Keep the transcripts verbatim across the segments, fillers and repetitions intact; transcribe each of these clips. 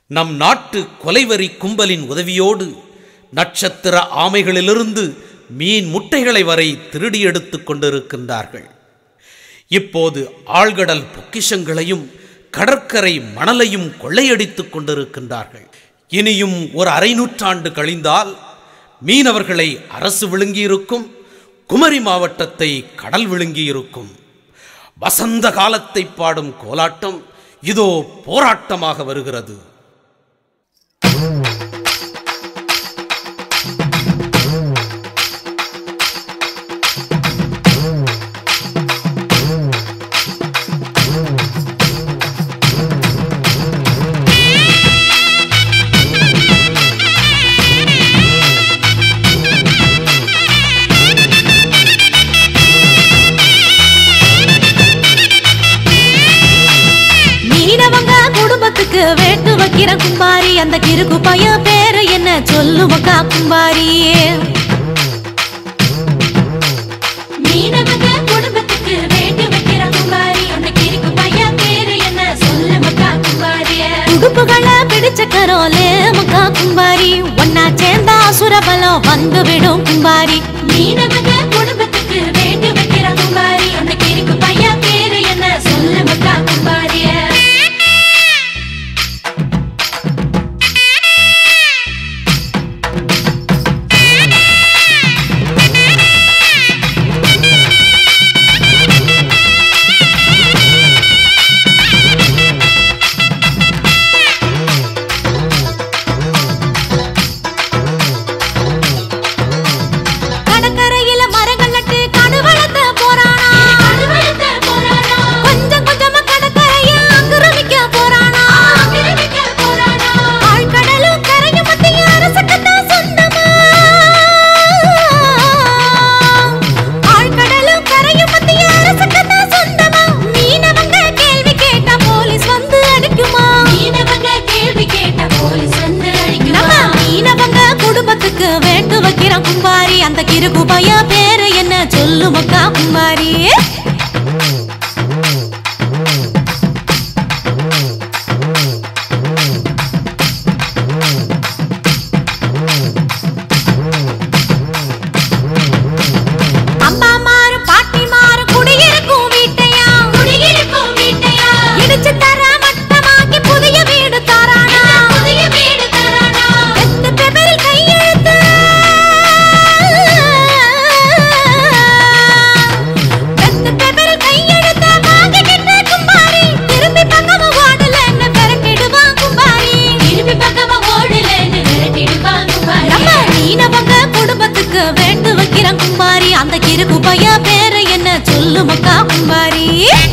நம் நாட்டு கொலைவரி கும்பலின் உதவியோடு நட்சத்திர ஆமைகளிலிருந்து மீன் முட்டைகளை வரை திருடி எடுத்துக் கொண்டிருக்கின்றார்கள். இப்போது ஆழ்கடல் பொக்கிஷங்களையும் கடற்கரை மணலையும் கொள்ளையடித்துக் கொண்டிருக்கின்றார்கள். இனியும் ஒரு அரை நூற்றாண்டு கழிந்தால் மீனவர்களை அரசு விழுங்கியிருக்கும், குமரி மாவட்டத்தை கடல் விழுங்கியிருக்கும். வசந்த காலத்தை பாடும் கோலாட்டம் இதோ போராட்டமாக வருகிறது. வேட்டு வைக்கிற கும்பாரி, அந்த கிறுக்கு பைய பேரு என்ன சொல்லுவக்கா கும்பாரி? மீனவங்க குடும்பத்துக்கு வேட்டு வைக்கிற கும்பாரி, அந்த கிறுக்கு பைய பேரு என்ன சொல்லுவக்கா கும்பாரி? உடுப்புகளை பிடிச்ச கரோலே மக்கா கும்பாரி, ஒன்னா சேர்ந்தா சுரபலம் வந்து விடும் கும்பாரி. மீனவங்க குடும்பத்துக்கு வேட்டு வைக்கிற கும்பாரி, அந்த கிறுக்கு பைய பேரு என்ன சொல்லுவக்கா கும்பாரி? கும்பாரி, அந்த கிறுக்கு பைய பேரு என்ன சொல்லுமக்கா கும்பாரி? அம்மா மாறு பாட்டி மாறு குடியிருக்கும் வீட்டையா, குடியிருக்கும் வீட்டையா இடிச்சு தர மட்டமாக்கி புதிய வீடு தரானா, புதிய வீடு தரானா? எத்து பேப்பரில் கையெழுத்து வேட்டு வைக்கிற கும்பாரி, அந்த கிறுக்கு பைய பேரு என்ன சொல்லுமக்கா கும்பாரி?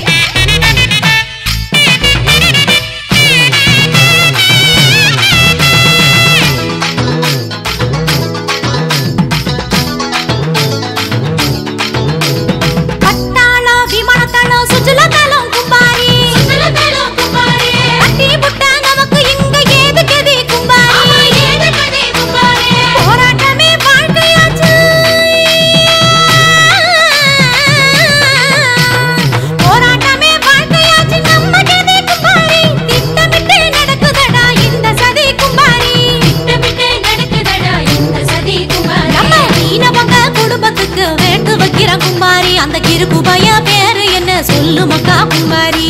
பட்டாளம் விமானத்தளம் சுற்றுலத்தளம் கும்பாரி, சுற்றுலத்தளம் கும்பாரி கட்டி புட்டா நமக்கு இங்க ஏது கதி கும்பாரி, ஏது கதி கும்பாரி? போராட்டமே வாழ்க்கையாச்சு, போராட்டமே வாழ்க்கையாச்சு நம்ம கதி கும்பாரி. திட்டமிட்டு நடக்குதடா இந்த சதி கும்பாரி, திட்டமிட்டு நடக்குதடா இந்த சதி கும்பாரி. நம்ம மீனவங்க குடும்பத்துக்கு வேட்டு வைக்கிற கும்பாரி, அந்த கிறுக்கு பைய பேரு என்ன சொல்லுமக்கா கும்பாரி?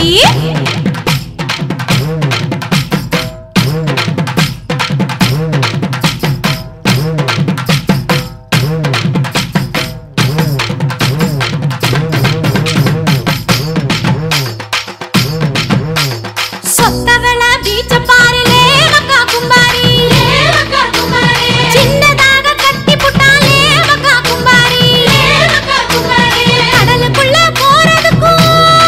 சொத்தவள பீச்ச பாருலே மக்கா கும்பாரி, மக்கா கும்பாரி சின்னதாக கட்டி புட்டாலே மக்கா கும்பாரி, மக்கா கும்பாரி கடலுக்குள்ள போறதுக்கும்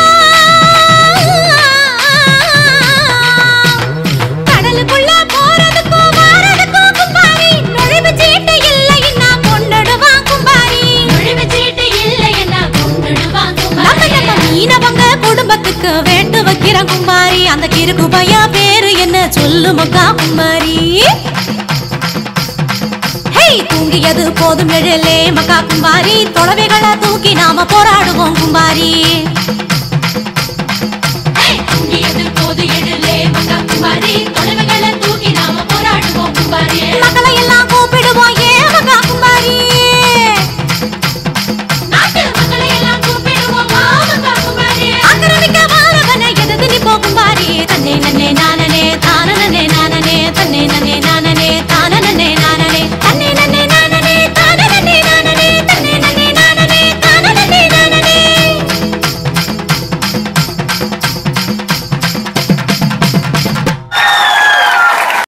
கடலுக்குள்ள போறதுக்கும் வாரதுக்கும் கும்பாரி, நுழைவு சீட்டு இல்லைன்னா கொண்டுடுவா கும்பாரி, நுழைவு சீட்டு இல்லைன்னா கொண்டுடுவா கும்பாரி. நம்ம மீனவங்க குடும்பத்துக்கு வேட்டு வைக்கிற கும்பாரி, அந்த கிறுக்கு பைய பேரு என்ன சொல்லுமக்கா கும்பாரி? ஹே தூங்கியது போதும் நிழலே மக்கா கும்பாரி, தொலைவைகளை தூக்கி நாம போராடுவோம் கும்பாரி. தூங்கியது போது எழலே மக்கா கும்பாரி, தொலைவைகளை கும்பாரி தன்னே நன்னே